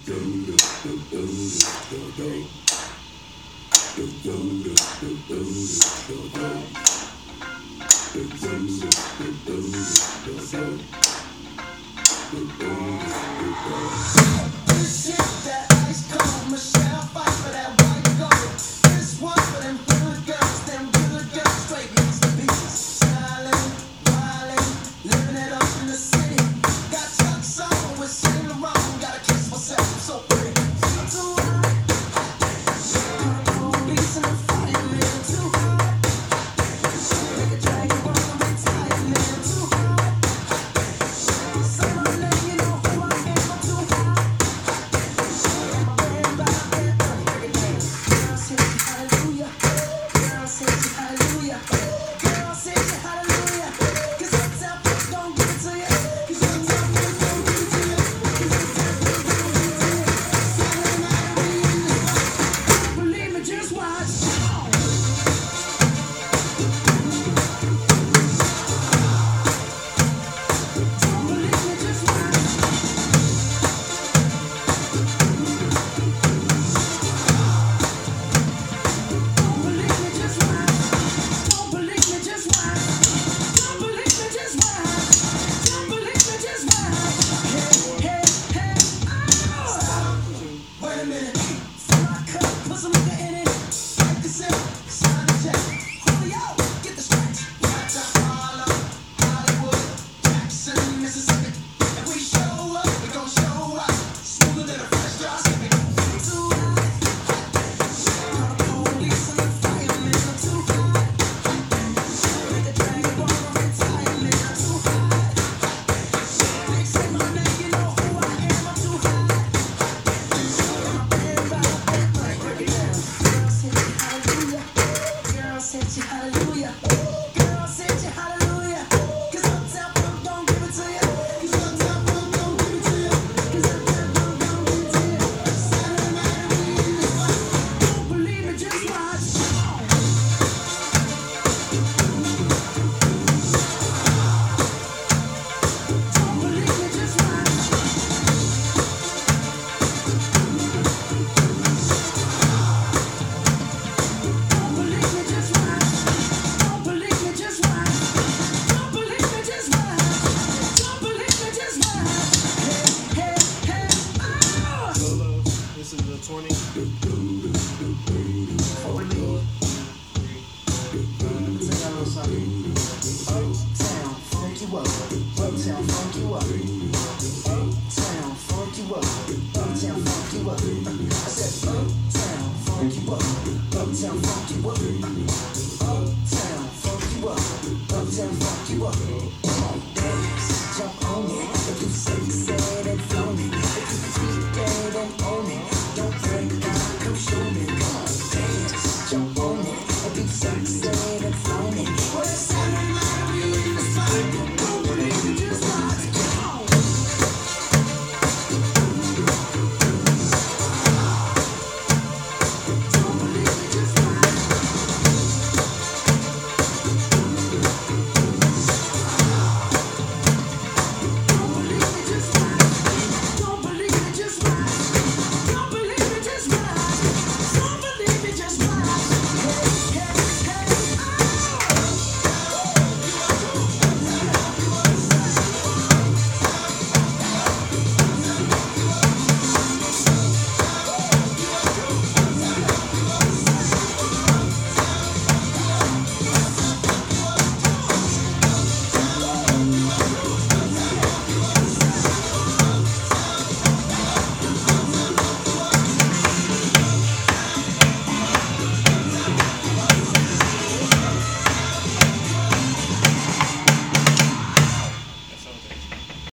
This is that ice cold Michelle fight for that white gold. This one for them good girls, straight mixed to pieces. Stylin', wildin', living it up in the city. Got Chuck's on with Saint Laurent, gotta kiss myself, I'm so pretty. I'm too hot. Police and I'm fighting, man, too hot. Make a dragon wanna retire, man, too hot. Say my name, you know who I am, I'm too hot. Girl, say hallelujah. Girl, say hallelujah. Girl, say hallelujah. 'Cause uptown folks gon' give it to you. 'Cause uptown folks gon' give it to you. 'Cause uptown folks gon' give it to you. Saturday night we in the spot. Don't believe me, just watch. Don't believe me, just watch. Don't believe me, just watch. Don't believe me, just watch. Don't believe me, just watch. Don't believe me, just watch. Hey, hey, hey, stop. Wait a minute. Fill my cup, put some nigga in it. Take a sip, sign the check. Julio, get the stretch. Right to Harlem, Hollywood, Jackson, Mississippi. If we show up, we gon' show out. Smoother than a fresh drop. I'm too hot. Call the police and the firemen. I'm too hot. Make a dragon wanna retire, man. I'm too hot. They say my name, you know who I am. I'm too hot. Break it down. Girl, say hallelujah. Girl, say hallelujah. Girl, say hallelujah. 'Cause uptown folk gon' give it to you. 'Cause uptown folk gon' give it to you. 'Cause uptown folk gon' give it to you. Saturday night we in the spot. Don't believe me, just watch. Don't believe me, just watch. Don't believe me, just watch. Don't believe me, just watch. Don't believe me, just watch. Don't believe me, just watch. Hey, hey, hey, oh! This is the 20. Uptown, funk you up. Uptown, funk you up. Uptown, funk you up. Uptown, funk you up. I said uptown, funk you up. Uptown, funk you up.